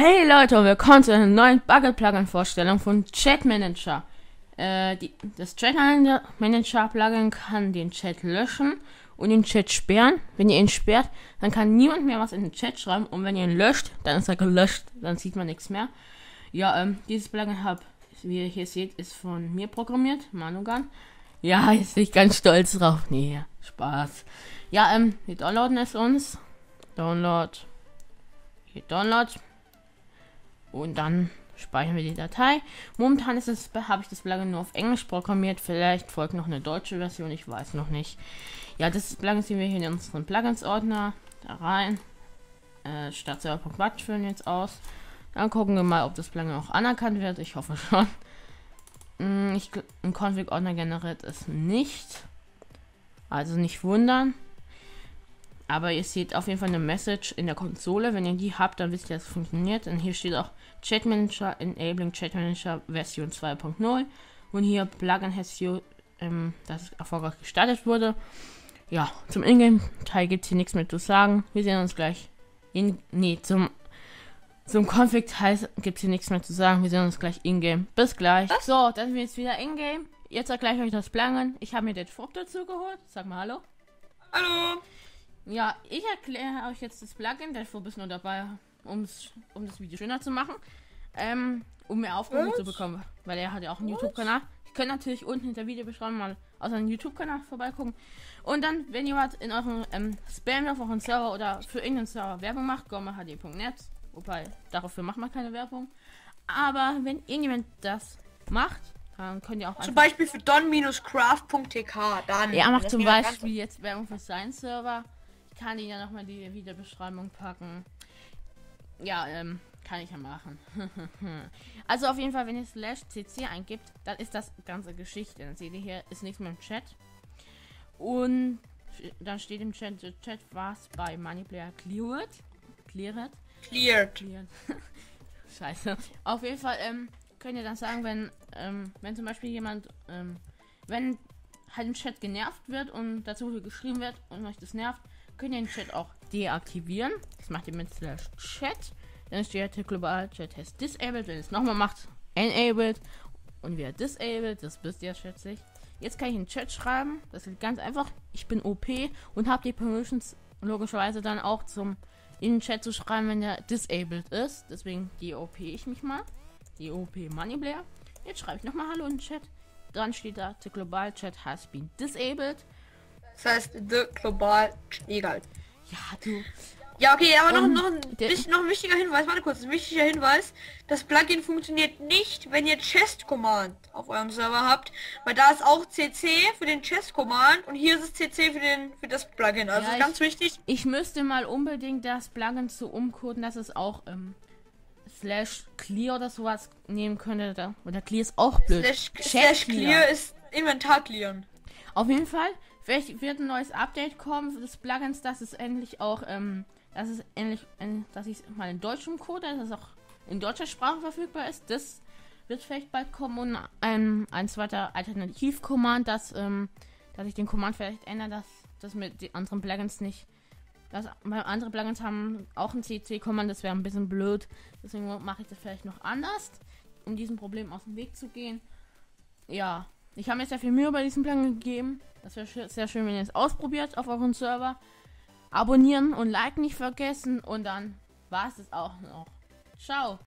Hey Leute und willkommen zu einer neuen Bugget-Plugin-Vorstellung von Chat Manager. Das Chat Manager Plugin kann den Chat löschen und den Chat sperren. Wenn ihr ihn sperrt, dann kann niemand mehr was in den Chat schreiben, und wenn ihr ihn löscht, dann ist er gelöscht, dann sieht man nichts mehr. Ja, dieses Plugin wie ihr hier seht, ist von mir programmiert, Manugan. Ja, jetzt bin ich ganz stolz drauf. Nee, Spaß. Ja, wir downloaden es uns. Download. Und dann speichern wir die Datei. Momentan habe ich das Plugin nur auf Englisch programmiert. Vielleicht folgt noch eine deutsche Version, ich weiß noch nicht. Ja, das Plugin sehen wir hier in unseren Plugins-Ordner. Da rein. Startserver.bat führen jetzt aus. Dann gucken wir mal, ob das Plugin auch anerkannt wird. Ich hoffe schon. Ein Config-Ordner generiert es nicht. Also nicht wundern. Aber ihr seht auf jeden Fall eine Message in der Konsole. Wenn ihr die habt, dann wisst ihr, dass es funktioniert. Und hier steht auch Chat Manager Enabling Chat Manager Version 2.0. Und hier Plugin has you, das erfolgreich gestartet wurde. Ja, zum Ingame-Teil gibt es hier nichts mehr zu sagen. Wir sehen uns gleich zum Config-Teil gibt es hier nichts mehr zu sagen. Wir sehen uns gleich in-game. Bis gleich. So, dann sind wir jetzt wieder in-game. Jetzt erkläre ich euch das Plugin. Ich habe mir den Fuchs dazu geholt. Sag mal hallo. Hallo. Ja, ich erkläre euch jetzt das Plugin. Der Fuchs ist nur dabei, um das Video schöner zu machen. Um mehr Aufrufe zu bekommen. Weil er hat ja auch einen YouTube-Kanal. Ihr könnt natürlich unten in der Videobeschreibung mal auf seinen YouTube-Kanal vorbeigucken. Und dann, wenn jemand in eurem Spam auf euren Server oder für irgendeinen Server Werbung macht, gommahd.net. Wobei, dafür macht man keine Werbung. Aber wenn irgendjemand das macht, dann könnt ihr auch zum Beispiel für don-craft.tk, dann. Er macht zum Beispiel jetzt Werbung für seinen Server. Ich kann ihn ja nochmal in die Videobeschreibung packen. Ja, kann ich ja machen. Also auf jeden Fall, wenn ihr /cc eingibt, dann ist das ganze Geschichte. Dann seht ihr hier, ist nichts mehr im Chat. Und dann steht im Chat, the Chat was bei Moneyplayer cleared. Scheiße. Auf jeden Fall könnt ihr dann sagen, wenn zum Beispiel jemand, wenn halt im Chat genervt wird und dazu geschrieben wird und euch das nervt, könnt ihr den Chat auch deaktivieren. Das macht ihr mit /chat. Dann steht hier global Chat has disabled. Wenn ihr es nochmal macht, enabled. Und wieder disabled. Das wisst ihr, schätze ich. Jetzt kann ich in den Chat schreiben. Das ist ganz einfach. Ich bin OP und habe die Permissions logischerweise dann auch in den Chat zu schreiben, wenn der disabled ist. Deswegen DOP ich mich mal. DOP Moneyplayer. Jetzt schreibe ich nochmal Hallo in den Chat. Dann steht da, the global chat has been disabled. Das heißt, the global, egal. Ja, du. Ja, okay, aber noch ein wichtiger Hinweis, warte kurz, ein wichtiger Hinweis. Das Plugin funktioniert nicht, wenn ihr Chest Command auf eurem Server habt, weil da ist auch CC für den Chest Command und hier ist es CC für das Plugin. Also ja, ganz wichtig. Ich müsste mal unbedingt das Plugin so umcoden, dass es auch /clear oder sowas nehmen könnte. Oder clear ist auch blöd. /clear ist Inventar clearen. Auf jeden Fall, vielleicht wird ein neues Update kommen des Plugins, dass es endlich auch, dass ich es mal in Deutsch umcode, dass es auch in deutscher Sprache verfügbar ist. Das wird vielleicht bald kommen, und ein zweiter Alternativ-Command, dass ich den Command vielleicht ändere, dass das mit den anderen Plugins nicht. Weil andere Plugins haben auch ein CC-Command, das wäre ein bisschen blöd. Deswegen mache ich das vielleicht noch anders, um diesem Problem aus dem Weg zu gehen. Ja, ich habe mir sehr viel Mühe bei diesem Plugin gegeben. Das wäre sehr schön, wenn ihr es ausprobiert auf euren Server. Abonnieren und liken nicht vergessen, und dann war es auch noch. Ciao.